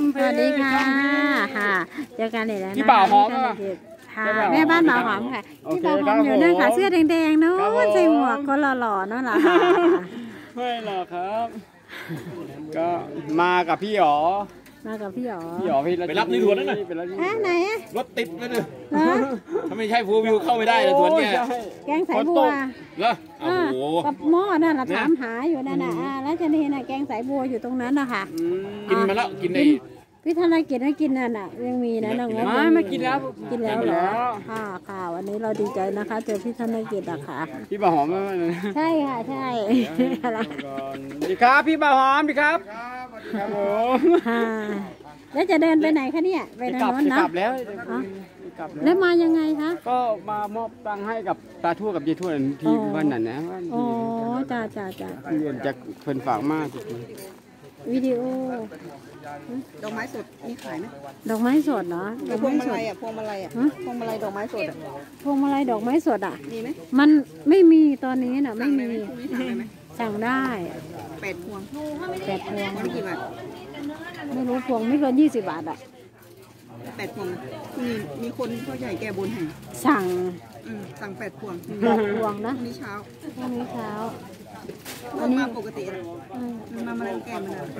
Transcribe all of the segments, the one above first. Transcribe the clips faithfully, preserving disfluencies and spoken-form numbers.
สวัสดีค่ะค่ะเจอกันอีกแล้วนะพี่บ่าวหอมค่ะแม่บ้านบ่าวหอมค่ะพี่บ่าวหอมอยู่นั่นค่ะเสื้อแดงๆนู้นใส่หมวกคนหล่อๆนั่นแหละค่ะไม่หรอกครับก็มากับพี่หรอมากับพี่หรอพี่หรอพี่ไปรับในสวนนั่นน่ะไหนรถติดเลยเลยถ้าไม่ใช่ฟูวิวเข้าไม่ได้เลยสวนเนี่ยแกงสายบัวเหรอโอ้โหกับหม้อนั่นน่ะถามหาอยู่นั่นน่ะแล้วจะนี่น่ะแกงสายบัวอยู่ตรงนั้นนะคะกินมาแล้วกินในพี่ธนกิจให้กินนั่นน่ะยังมีนะน้องไม่ไม่กินแล้วกินแล้วเหรอค่ะค่ะวันนี้เราดีใจนะคะเจอพี่ธนกิจอะค่ะพี่บ่าวหอมใช่ค่ะใช่ดีครับพี่บ่าวหอมดีครับครับผมแล้วจะเดินไปไหนคะเนี่ยไปทางโน้นนะกลับแล้วแล้วมายังไงคะก็มามอบตังค์ให้กับตาทั่วกับยายทั่วที่วันนั้นนะโอ้จ้าจ้าจ้าเรียนจากเพิ่นฝากมากวิดีโอดอกไม้สดมีขายไหมดอกไม้สดเนาะพวงมาลัยอ่ะพวงมาลัยอ่ะพวงมาลัยดอกไม้สดอ่ะพวงมาลัยดอกไม้สดอ่ะมีไหมมันไม่มีตอนนี้น่ะไม่มีสั่งได้แปดพวงแปดพวงไม่กี่บาทไม่รู้พวงไม่เกินยี่สิบบาทอ่ะแปดพวงมีมีคนเขาใหญ่แก่บนแห่งสั่งสั่งแปดพวงแปดพวงนะพรุ่งนี้เช้าพรุ่งนี้เช้าอันนี้มาปกติมันมามาแรงแก่มาแล้ว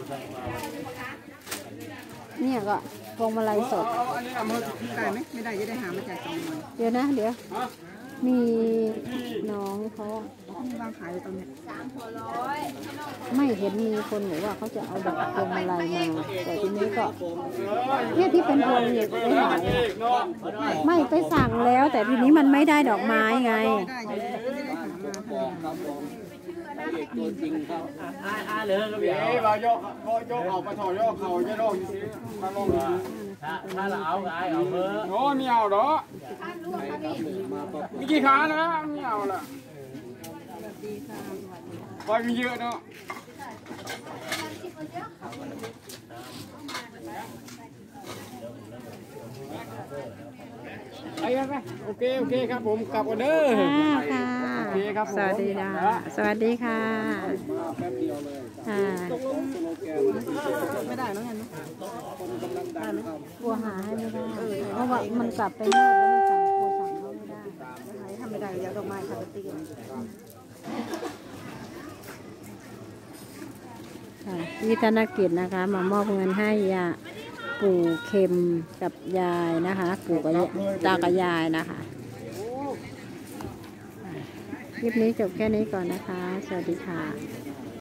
เนี่ยก็พวงมาลัยสดได้ไหมไม่ได้จะได้หามาจ่ายสองวันเดี๋ยวนะเดี๋ยวมีน้องเขาวางขายตรงนี้ไม่เห็นมีคนบอกว่าเขาจะเอาดอกพวงมาลัยมาแต่ทีนี้ก็เนี่ยที่เป็นพวงเนี่ยไม่หายไม่ไปสั่งแล้วแต่ทีนี้มันไม่ได้ดอกไม้ไงตัวจริงเขาอ่าอ่าเลยก็เดี๋ยวเราโยกโยกเอาไปถอดโยกเขาจะโยกอยู่สิมาลงถ้าถ้าเราเอาไอ้เอาเบอร์โอ้ไม่เอาหรอมีกี่ขานะไม่เอาละคอยมีเยอะเนาะไปไปโอเคโอเคครับผมกลับกันเด้อค่ะโอเคครับสวัสดีค่ะสวัสดีค่ะค่ะไม่ได้แล้วไงกลัวหาให้ไม่ได้เพราะว่ามันกลับไปแล้วมันสั่งกลัวสั่งเขาไม่ได้ทำไม่ได้อยากดอกไม้ค่ะตีกันพี่ธนกิจนะคะมามอบเงินให้ยาปู่เข็มกับยายนะคะปู่กับตากับยายนะคะคลิปนี้จบแค่นี้ก่อนนะคะสวัสดีค่ะ